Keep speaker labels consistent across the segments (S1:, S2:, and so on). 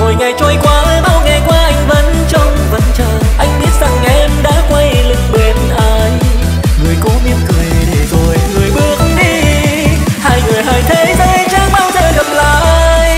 S1: Mỗi ngày trôi qua bao ngày qua anh vẫn trông vẫn chờ. Anh biết rằng em đã quay lưng bên ai. Người cố mỉm cười để rồi người bước đi. Hai người hai thế giới chẳng bao giờ gặp lại.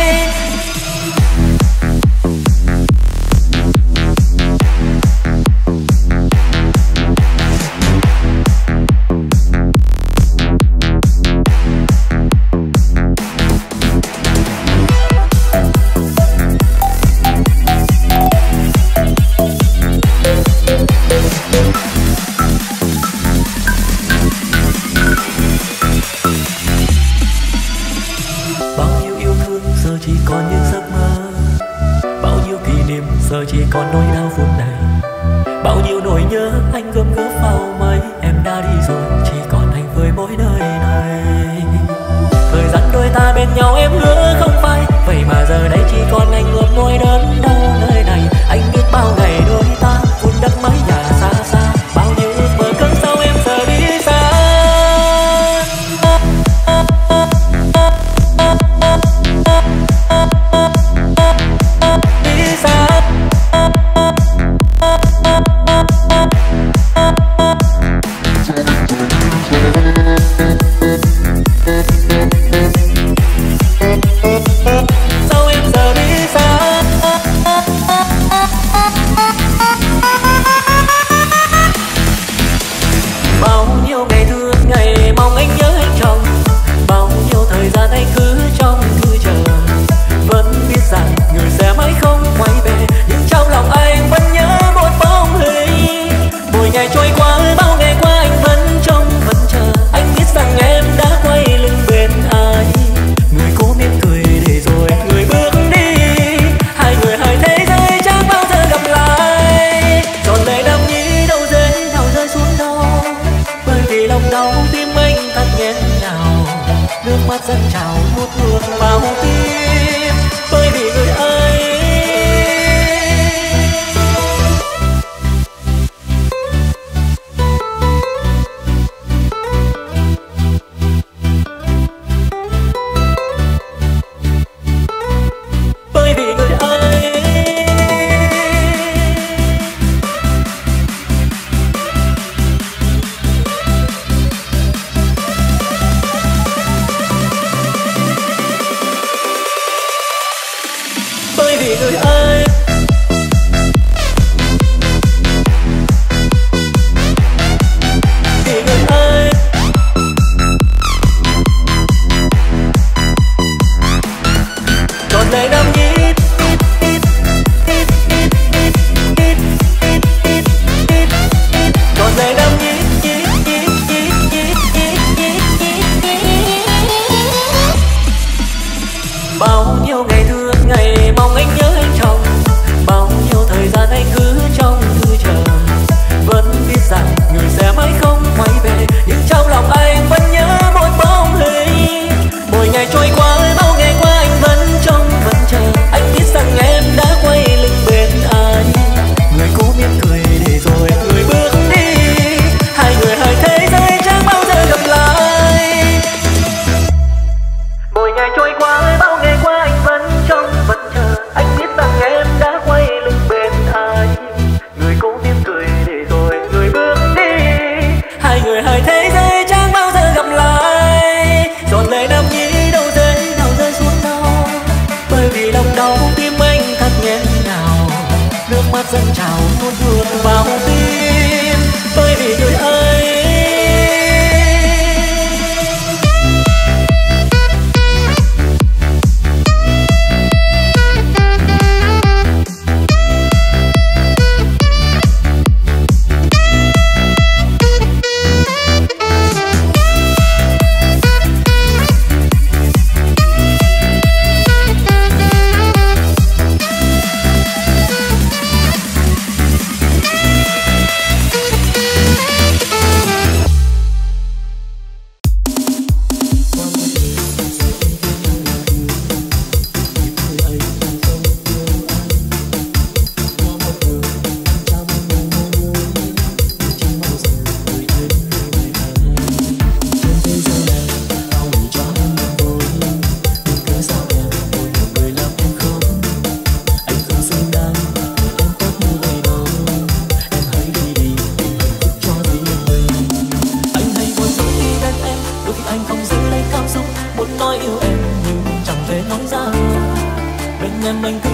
S1: Giờ chỉ còn nỗi đau phút này. Bao nhiêu nỗi nhớ anh gom góp vào mấy. Em đã đi rồi chỉ còn anh với mỗi nơi này. Thời gian đôi ta bên nhau em hứa không phai. Vậy mà giờ đây chỉ còn anh ôm nỗi đớn đau nơi này. Anh biết bao ngày đôi ta vun đắp mái nhà xa xa. Bao nhiêu ước mơ cơn sao em giờ đi xa. Đi xa. Sao em giờ đi xa. Bao nhiêu ngày thương ngày mong anh nhớ anh chồng. Bao nhiêu thời gian anh cứ trong thư chờ. Vẫn biết rằng người sẽ mãi không quay về. Nhưng trong lòng anh vẫn nhớ một bóng hình. Mỗi ngày trôi qua bao ngày qua anh vẫn trông vẫn chờ. Anh biết rằng em đã quay lưng bên ai. Người cố mỉm cười để rồi người bước đi. Hai người hai thế giới chẳng bao giờ gặp lại. Giọt lệ đẫm nhĩ đâu dễ nào rơi xuống đâu. Bởi vì lòng đau tim anh thật nghẹn ngào. Nước mắt dâng trào hút ngược vào tim. Bởi vì người ấy. Bởi vì người ấy. Bởi vì người ấy. Vì người ấy. Còn lệ đẫm nhĩ. Còn lệ đẫm nhĩ. Bao nhiêu ngày thương ngày mong anh nhớ anh chồng. Bao nhiêu thời gian anh cứ trong thư chờ. Vẫn biết rằng người sẽ mãi không quay về. Nhưng trong lòng anh vẫn nhớ một bóng hình. Mỗi ngày trôi qua bao ngày qua anh vẫn trông vẫn chờ. Anh biết rằng em đã quay lưng bên ai. Người cố mỉm cười để rồi người bước đi. Hai người hai thế giới chẳng bao giờ gặp lại. Mỗi ngày trôi qua bao ngày qua anh vẫn trông vẫn chờ. Anh biết rằng em đã quay lưng bên ai. Người cố mỉm cười để rồi người bước đi. Hai người hai thế giới chẳng bao giờ gặp lại. Giọt lệ đẫm nhĩ đâu dễ nào rơi xuống đâu. Bởi vì lòng đau tim anh thật nghẹn ngào. Nước mắt dâng trào nuốt ngược vào tim. Bởi vì người ấy.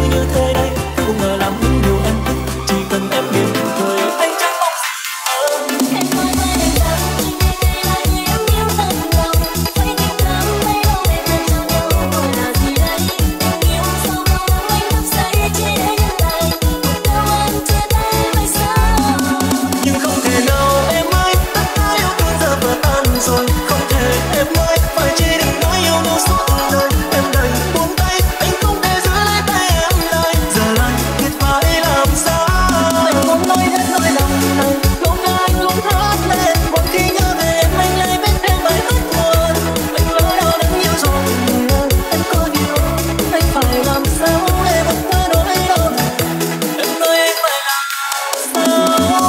S1: như thế đây, không ngờ làm những điều em thích, chỉ cần em mỉm cười anh chẳng mong gì hơn.
S2: Em nói với anh rằng người là người em yêu thật lòng, phải tình cảm mấy lâu để dành cho nhau gọi là gì đây? Tình yêu sao không anh thức dậy chỉ để nhắc lại một câu anh chia tay mai sau.
S1: Nhưng không thể nào em ơi, tất cả yêu thương giờ vừa tan rồi, không thể em ơi, phải chỉ định nói yêu nhau suốt đời. Em đành buông tay, anh không thể giữ lấy tay em lại, giờ lại biết phải làm sao. Anh muốn nói hết nỗi lòng này, lúc nào anh cũng hát lên, mỗi khi nhớ về em anh lại biết thêm bài hát buồn. Anh lỡ đâu đã yêu rồi, em có hiểu anh phải làm sao để vượt qua nỗi đau này. Em nói anh phải làm sao.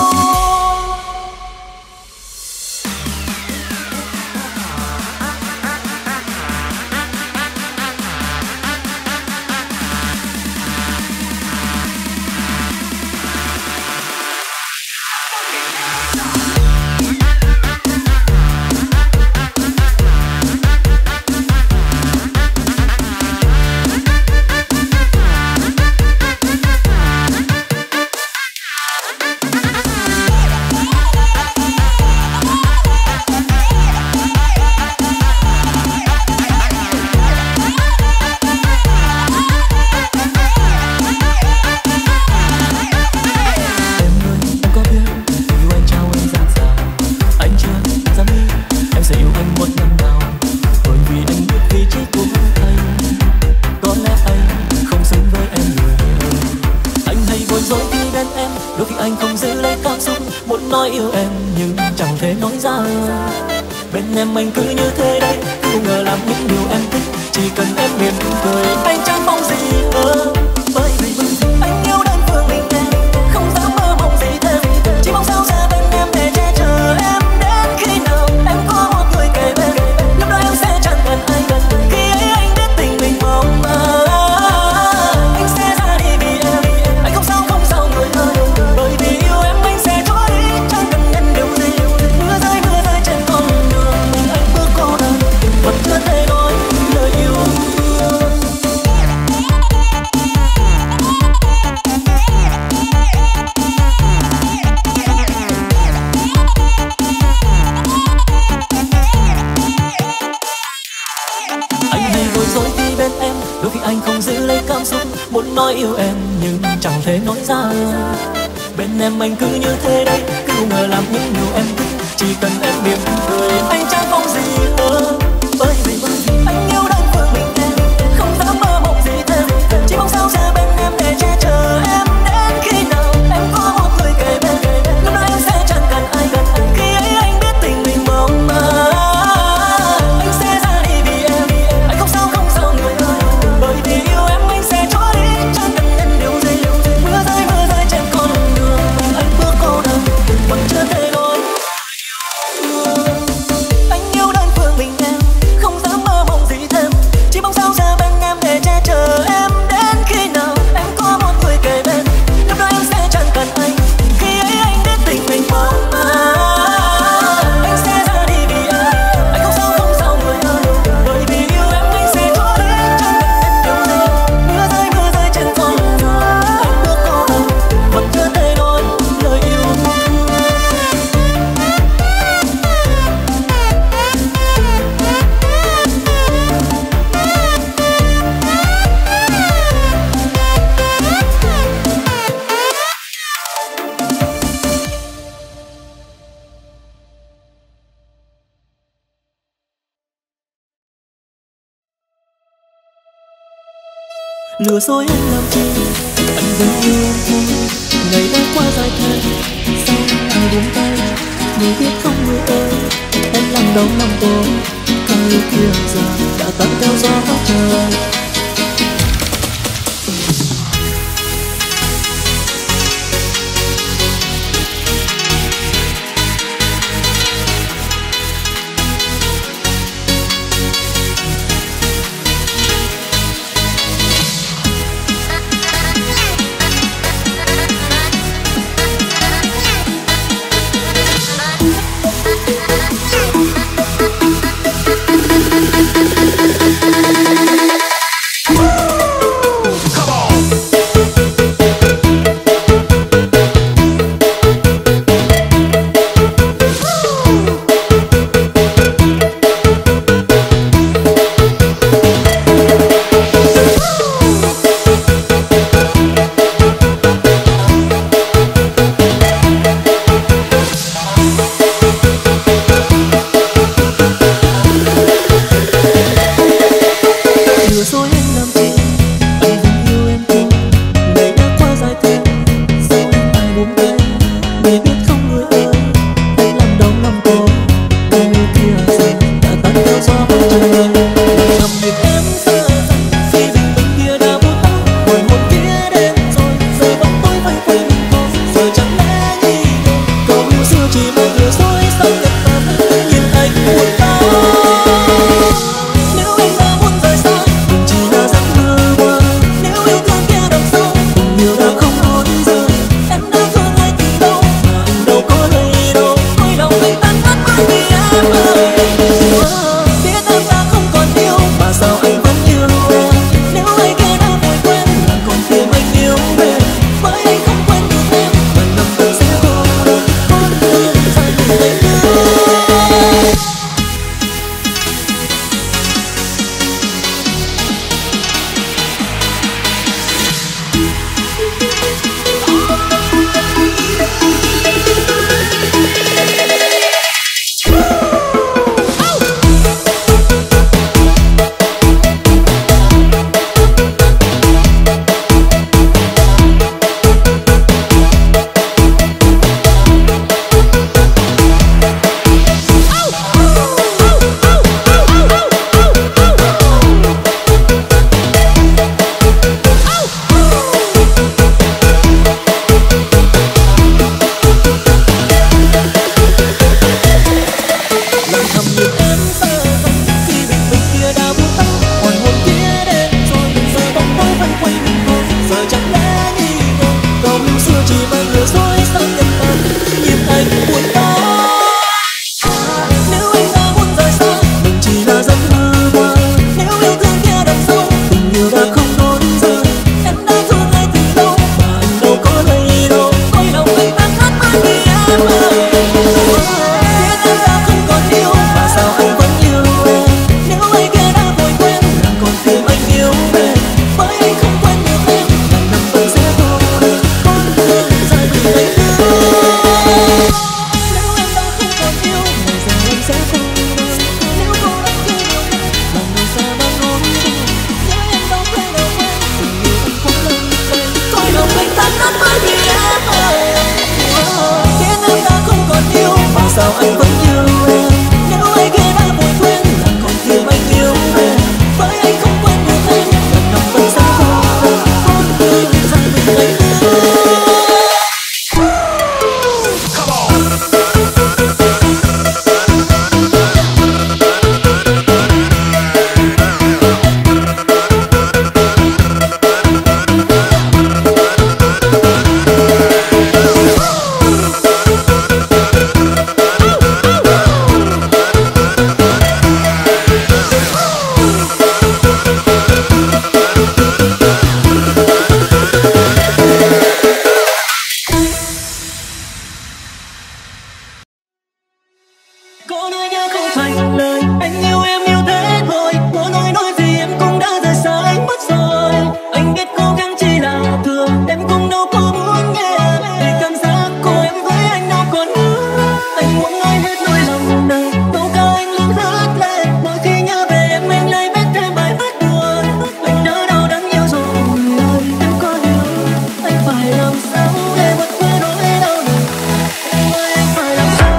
S1: Đôi khi anh không giữ lấy cảm xúc, muốn nói yêu em nhưng chẳng thể nói ra. Bên em anh cứ như thế đây, không ngờ làm những điều em thích, chỉ cần em mỉm cười anh chẳng mong gì hơn. Bởi vì anh yêu đơn phương mình em, không dám mơ mộng gì thêm, chỉ mong sao ra bên em để che chở em đến khi nào em có một người kề bên. Lúc đó em sẽ chẳng cần ai gần, khi ấy anh biết tình mình mong mơ. Anh sẽ ra đi vì em, anh không sao người ơi, bởi vì yêu em anh sẽ trôi đi, chẳng cần nhận điều gì. Mưa rơi trên con đường anh bước cô đơn, vẫn chưa thể nói lời yêu thương. Anh hay bối rối khi bên em, đôi khi anh không giữ lấy cảm xúc, muốn nói yêu em nhưng chẳng thể nói ra. Bên em anh cứ như thế đây, cứ ngờ làm những điều em thích, chỉ cần em mỉm cười anh chẳng mong gì hơn. Bởi vì anh yêu đơn phương mình em, không dám mơ mộng gì thêm, chỉ mong sao ra bên em để che chở em đến khi nào em có một người kề bên. Lúc đó em sẽ chẳng cần ai gần, khi ấy anh biết tình mình mong mơ. Anh sẽ ra đi vì em, anh không sao người ơi, bởi vì yêu em anh sẽ trôi đi, chẳng cần nhận điều gì. Mưa rơi trên con đường anh bước cô đơn, vẫn chưa thể nói anh yêu đơn phương mình em, không dám mơ mộng gì thêm, chỉ mong sao ra bên em để che chở em đến khi nào em có một người kề bên. Lúc đó em sẽ chẳng cần anh, khi ấy anh biết tình mình mong mơ. Anh sẽ ra đi vì em, anh không sao người ơi, bởi vì yêu em anh sẽ trôi đi, chẳng cần nhận điều gì. Mưa rơi trên con đường anh bước cô đơn, vẫn chưa thể nói lời yêu thương. Lừa dối anh làm chi, anh vẫn yêu em thôi. Ngày đã qua dài thời, sao ai buông tay? Người biết không người ơi, em làm đau lòng tôi. Cây kia giờ đã tắt theo gió trời. tan nát bởi vì em. Biết em đã không còn yêu mà sao anh vẫn yêu em. Nếu ai kia đã vội quên là còn tim anh yêu em. Với anh không quên được em, lần năm vẫn sẽ vô tư ra từng ngày nữa. Có nói nhớ không thành lời, anh yêu em yêu thế thôi. Có nói gì em cũng đã rời xa anh mất rồi. Anh biết cố gắng chỉ là thừa, em cũng đâu có muốn nghe. Vì cảm giác của em với anh đâu còn nữa. Anh muốn nói hết nỗi lòng này, câu ca anh luôn hát lên. Mỗi khi nhớ về em anh lại viết thêm bài hát buồn. Anh đã đau đớn nhiều rồi, ơi em có hiểu. Anh phải làm sao để vượt qua nỗi đau này. Em ơi anh phải làm sao.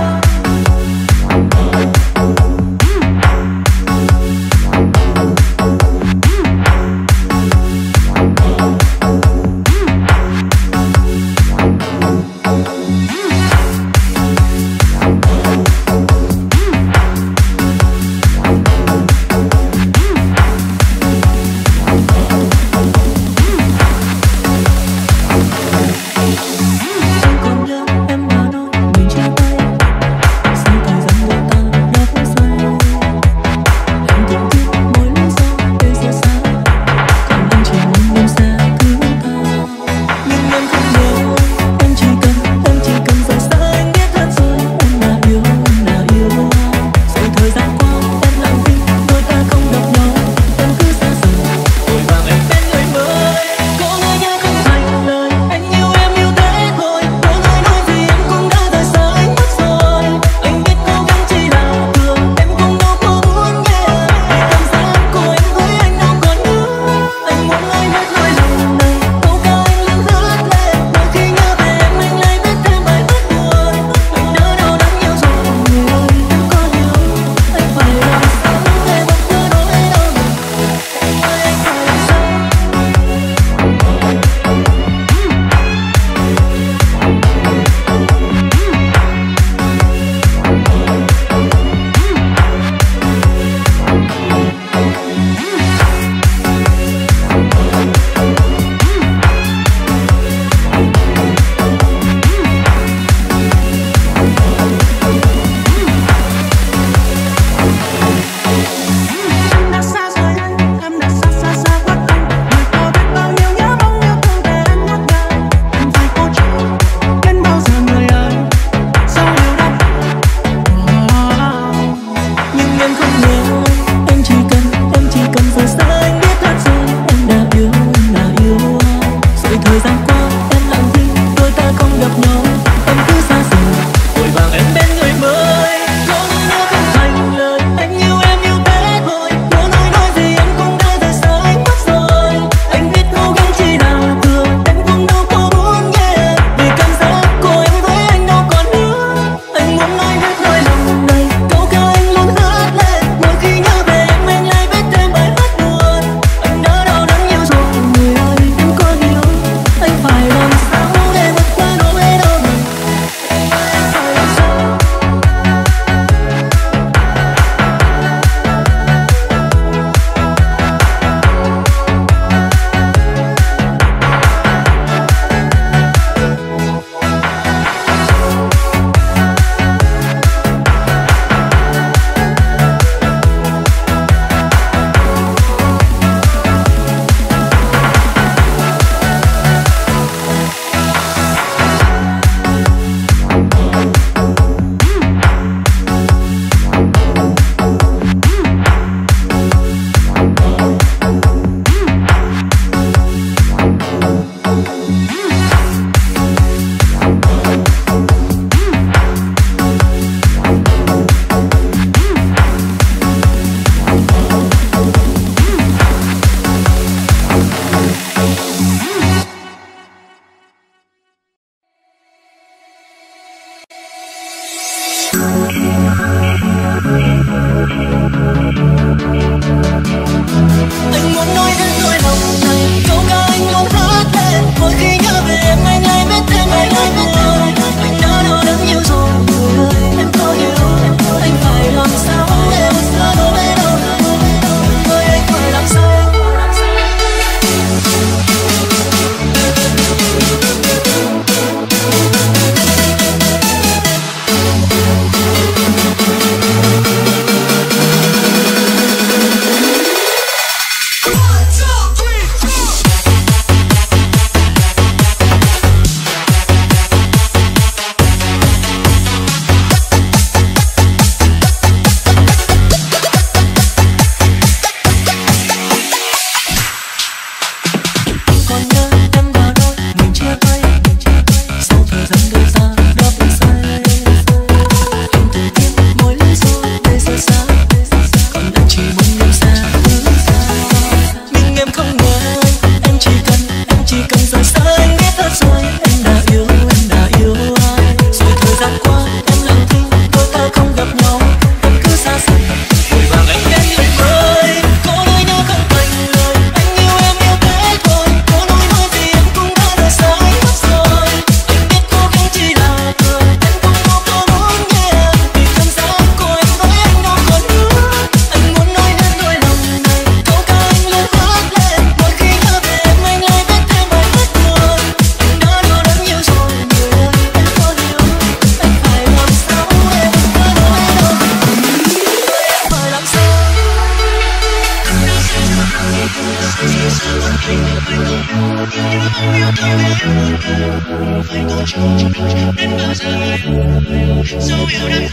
S3: Anh có trông đến bao giờ dấu yêu đêm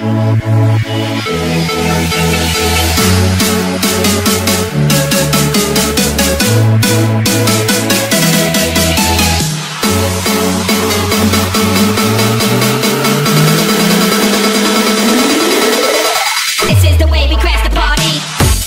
S2: This is the way we crash the party.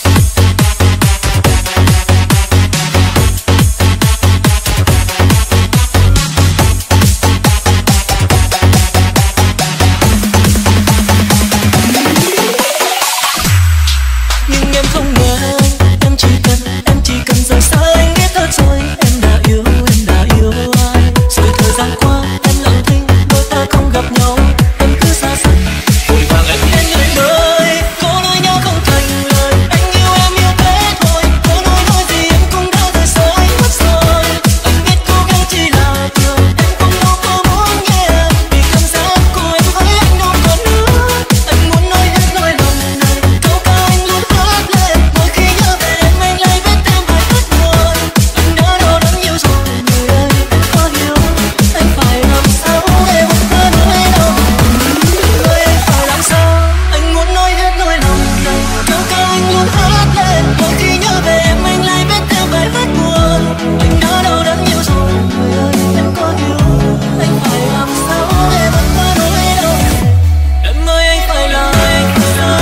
S1: Nhưng em không nghe anh, em chỉ cần rời xa anh biết hết rồi. Em đã yêu anh. Rồi thời gian qua em lặng thinh, đôi ta không gặp nhau, em cứ xa xăm. Vội vàng em đến người ơi, có nói nhau không thành lời. Anh yêu em yêu thế thôi, có nói gì em cũng đã rời xa anh mất rồi. Anh biết cố gắng chỉ là thường, em không đâu có muốn nghe em, vì cảm giác của em với anh đâu còn nữa. Anh muốn nói hết nỗi lòng này, câu ca anh luôn hát lên. Mỗi khi nhớ về em anh lại biết thêm vài phút buồn. Anh đã đau đớn nhiều rồi người ơi, em có hiểu anh phải làm sao để vượt qua nỗi đau. Người anh phải làm sao, anh muốn nói hết nỗi lòng này, câu ca anh luôn hát lên. Mỗi khi nhớ về em anh lại biết thêm vài phút buồn. Anh đã đau đớn nhiều rồi người ơi, em có hiểu anh phải làm sao để vượt qua nỗi đau. Em ơi anh phải làm sao.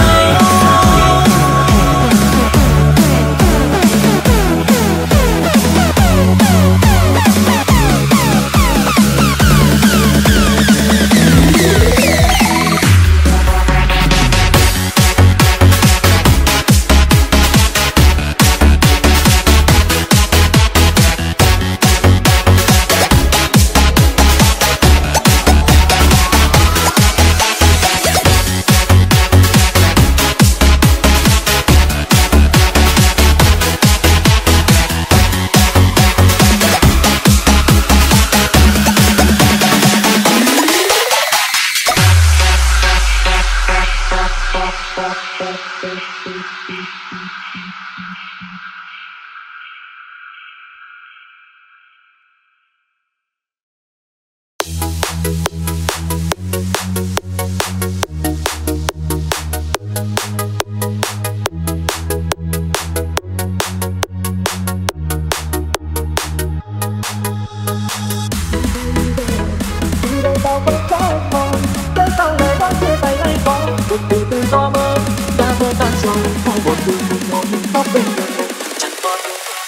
S1: Tao vẫn có mong, tới sau này vẫn chia tay hay có một từ tự do mơ đã vỡ tan rồi. Hai một từ một màu những tóc bên người chẳng còn yêu thương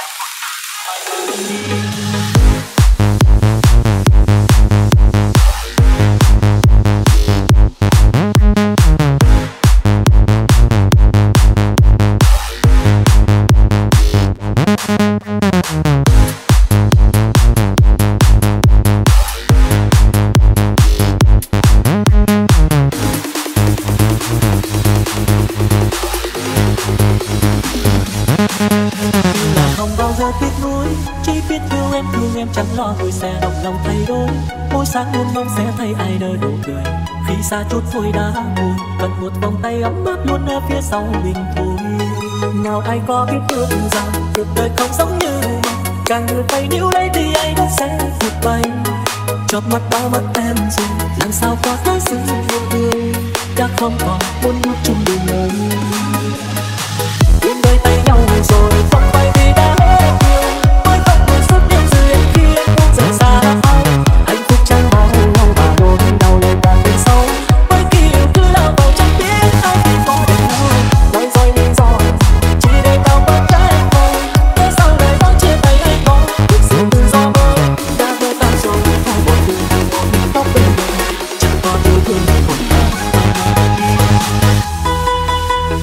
S1: chẳng lo tôi sẽ đồng lòng thay đổi. Mỗi sáng luôn mong sẽ thấy ai nở nụ cười. Khi xa chút vui đã buồn, cần một vòng tay ấm áp luôn ở phía sau mình thôi. Nào ai có biết được rằng cuộc đời không giống như càng người tay níu lấy thì ai đó sẽ vụt bay. Chợp mắt đã mất em rồi, làm sao có cái sự yêu thương đã không còn muốn bước chung đường đời. Buông đôi tay nhau rồi không phải vì đã hết thương, mới không buồn suốt đêm rồi em khi em muốn rời xa anh. Hạnh phúc chẳng bao lâu và nỗi đau lên càng thêm sâu. Mỗi khi yêu cứ lao vào chẳng biết ai thì có được đâu. Nói rồi nên rồi chỉ để tao bớt trái thôi. Thế sau này có chia tay hay không, cuộc sống tự do mới đã vỡ tan rồi. Hai một từ một tóc bên người chẳng còn yêu thương một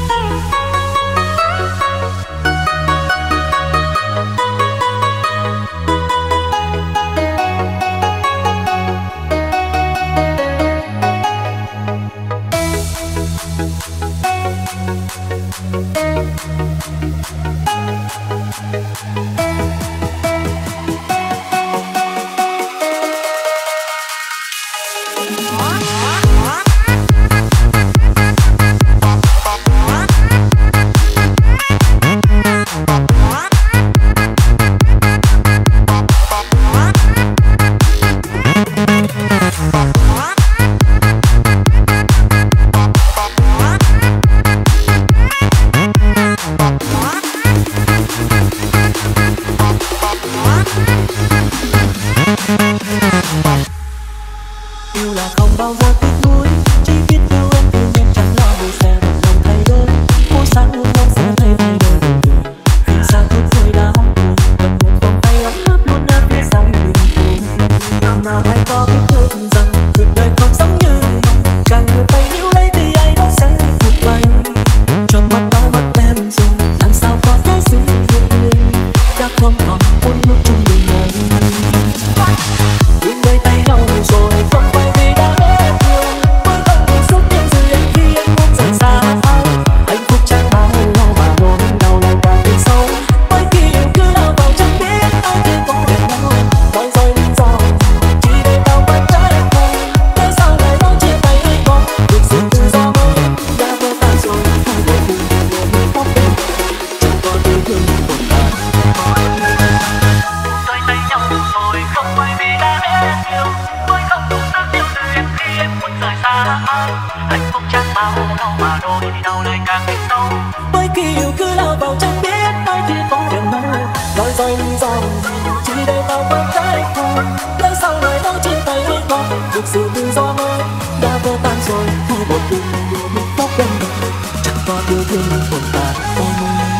S1: mà ai có biết được rằng cuộc đời không giống như mong, càng người tay níu lấy thì ai đó sẽ vụt bay. Cho mắt đã mất em rồi, làm sao có thể giữ được người đã không còn muốn bước trong đời này. Những đôi tay nhau rồi không phải vì đã hết thương, mới không thể giúp em giữ em khi em muốn rời xa. Hạnh phúc chẳng bao lâu mà nỗi đau lại càng thêm sâu, bởi khi yêu cứ lao vào chẳng biết ai kia có để nhau. Nói rồi lý do chỉ để tao vẫn trái thôi, tại sao lại nói chia tay hay có được sự tự do mới đã vỡ tan rồi. Hai đôi cùng người mình khóc bên chẳng còn yêu thương tồn tại. Đôi tay nhau rồi không phải vì đã hết yêu, mới không đủ sức yêu từ em khi em muốn rời xa. Hạnh phúc chẳng bao lâu mà đôi đau lại càng thêm sâu, bởi khi yêu cứ lao vào chẳng biết ai kia có điểm đâu. Nói rồi lý do chỉ để tao vẫn trái thôi, tại sao lại nói chia tay hay có được sự tự do mới đã vỡ tan rồi. Hai một cùng người mình khóc bên đời chẳng còn yêu thương tồn tại.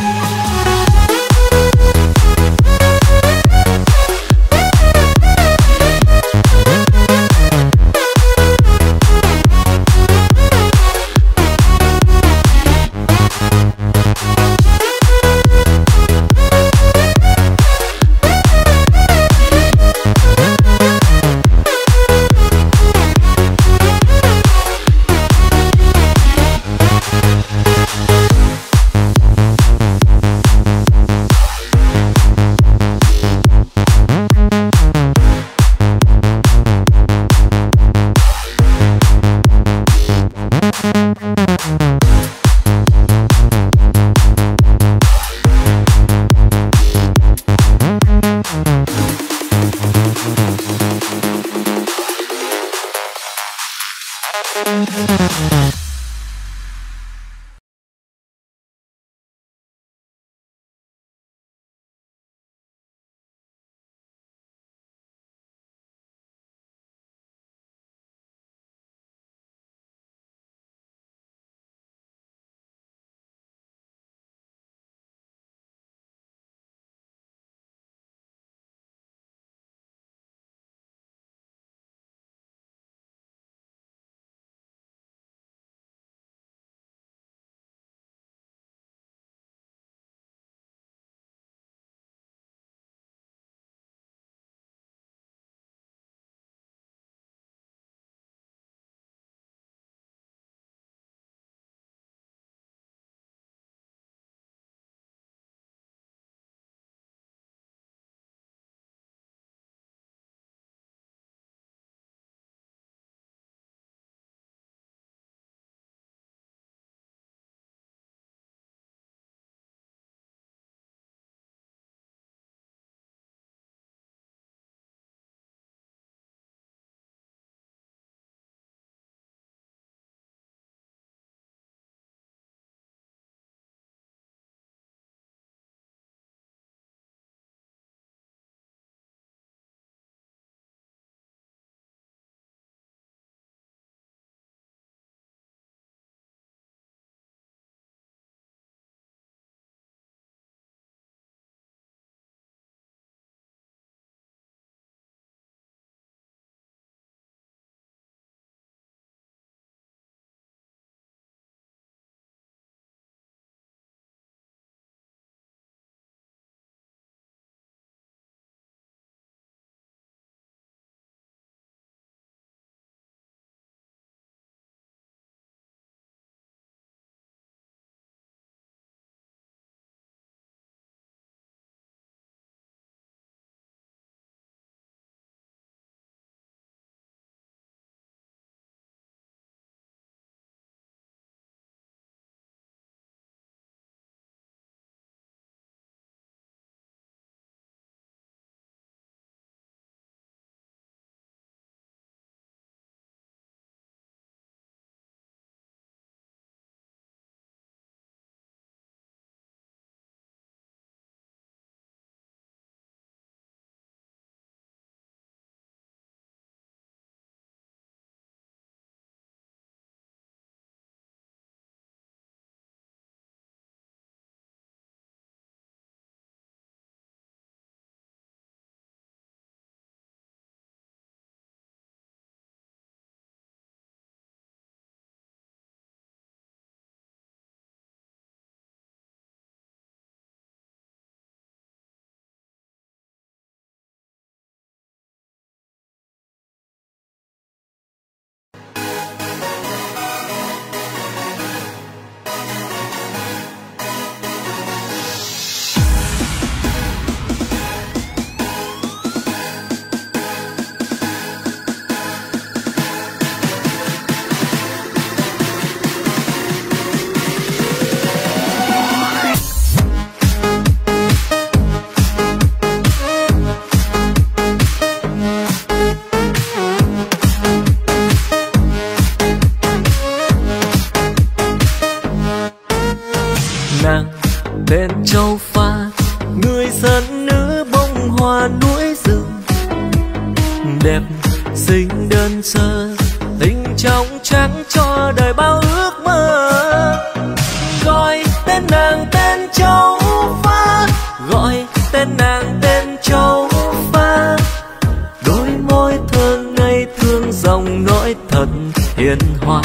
S1: đẹp xinh đơn sơ, tình trong trắng cho đời bao ước mơ. Gọi tên nàng tên châu pha, gọi tên nàng tên châu pha. Đôi môi thơ ngây thương dòng nói thật hiền hòa.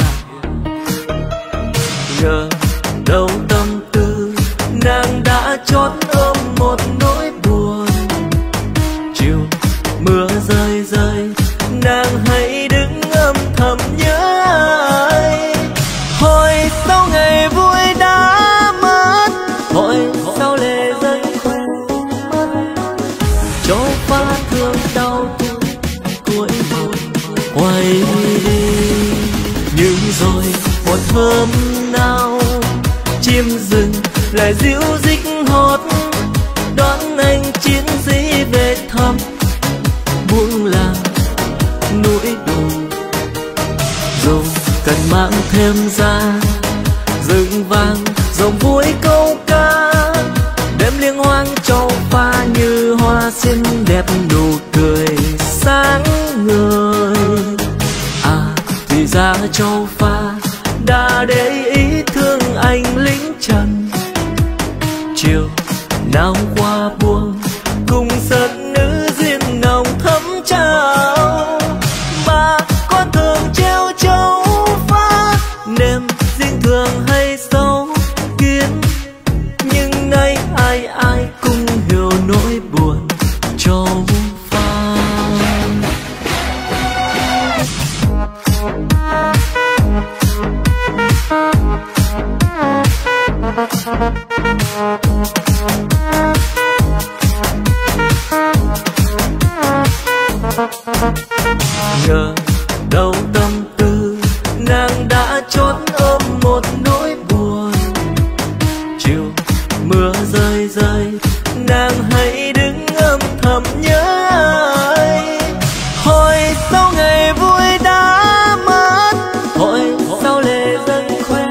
S1: Ngờ đâu tâm tư nàng đã chót ôm một nỗi buồn. Chiều mưa rơi rơi nàng hãy đứng âm thầm nhớ ai. Hồi sau ngày vui đã mất, hồi sau lệ rơi khóe mắt. Châu pha thương đau thương cuối buồn quay đi. Nhưng rồi một hôm nào chim rừng lại ríu rít hót, đón anh chiến sĩ về thăm buông làng núi đồi. Dù cần mang thêm ra rừng vàng dòng vui câu ca, đêm liên hoan châu pha như hoa xinh đẹp nụ cười sáng ngời. À thì ra châu pha đã để ý thương anh lính trần. Chiều nào qua buông cùng sân nữ duyên nồng thắm trao. Mà con thường treo châu pha, niềm riêng thường hay sâu kín. Nhưng nay ai ai cũng hiểu nỗi buồn châu pha. Ngờ đâu tâm tư nàng đã chót ôm một nỗi buồn. Chiều mưa rơi rơi nàng hãy đứng âm thầm nhớ ai. Hồi sau ngày vui đã mất, hồi sau lệ rơi khóe.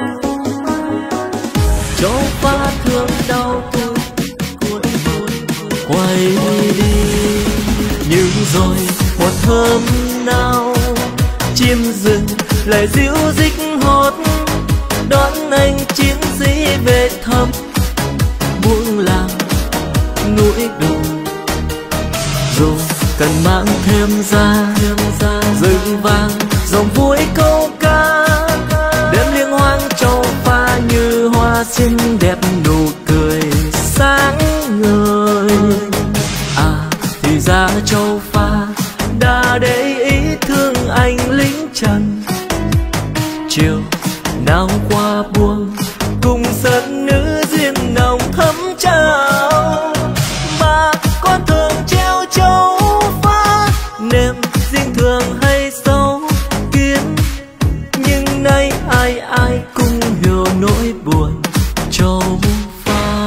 S1: Châu pha thương đau thương cuối buồn quay đi. Nhưng rồi một hôm nào chim rừng lại ríu rít hót, đón anh chiến sĩ về thăm buông làng núi đồi. Dù cần mang thêm ra rừng vàng dòng vui câu ca, đêm liên hoan châu pha như hoa xinh đẹp nụ cười sáng ngời. À thì ra châu pha đã để ý thương anh lính trần. Chiều nào qua buông cùng sân nữ duyên nồng thắm trao. Mà con thường treo châu pha, niềm riêng thường hay sâu kín. Nhưng nay ai ai cũng hiểu nỗi buồn châu pha.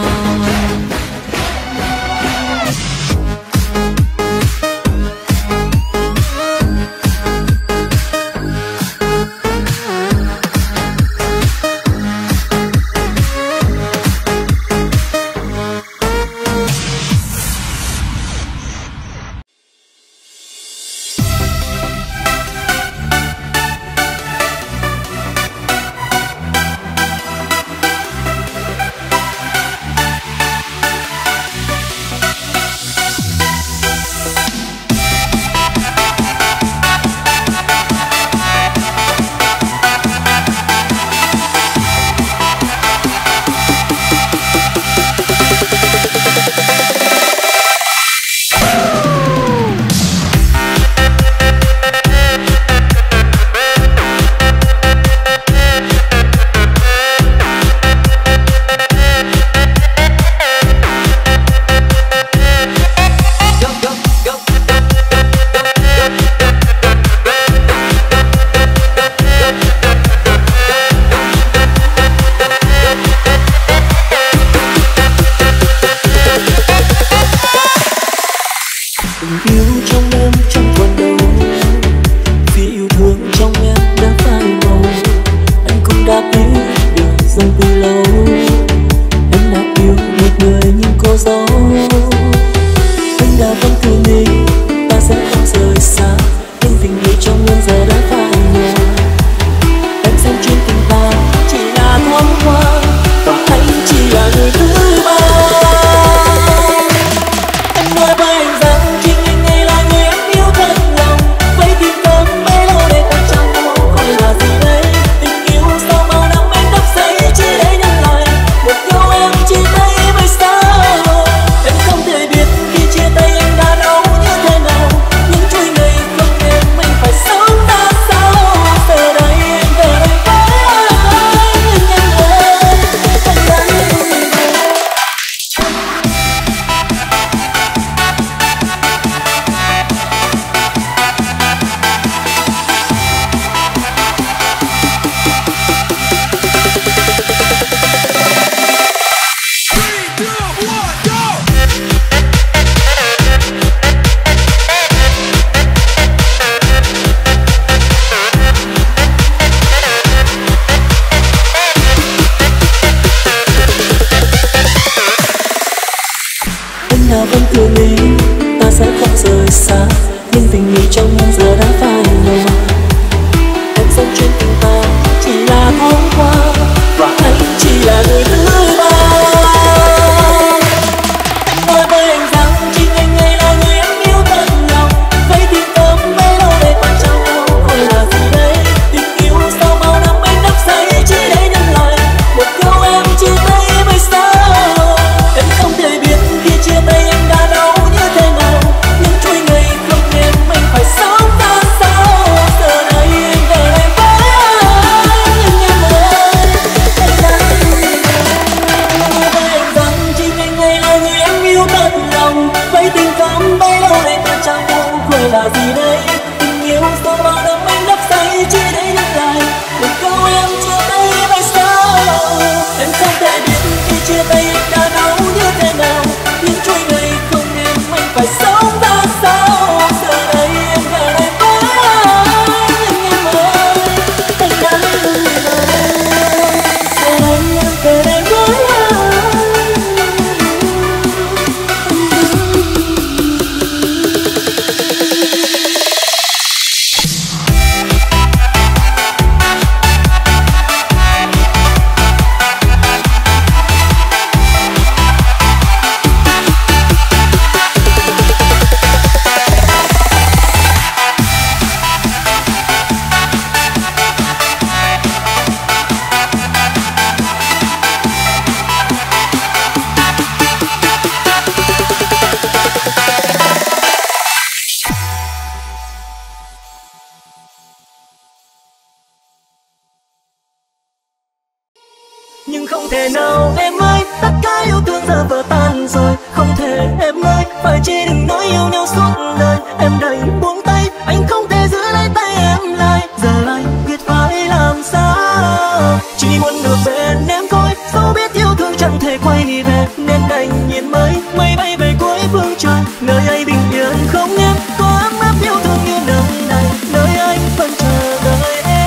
S1: nhưng không thể nào em ơi, tất cả yêu thương giờ vỡ tan rồi. Không thể em ơi, phải chỉ đừng nói yêu nhau suốt đời. Em đành buông tay, anh không thể giữ lấy tay em lại. Giờ anh biết phải làm sao, chỉ muốn được bên em thôi. Dẫu biết yêu thương chẳng thể quay về, nên đành nhìn mây bay về cuối phương trời. Nơi ấy bình yên không em, có ấm áp yêu thương như nơi này. Nơi anh vẫn chờ đợi em.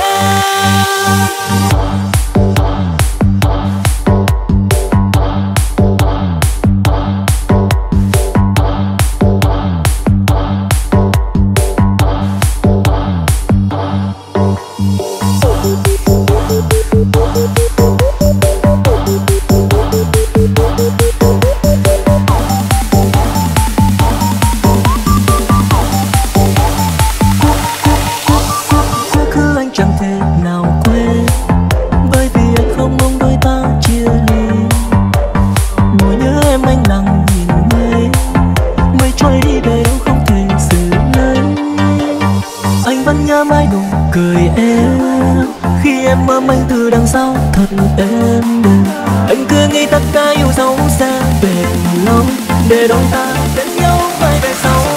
S1: Anh cứ nghĩ tất cả yêu dấu xa về lâu, để đón ta đến nhau mãi về sau.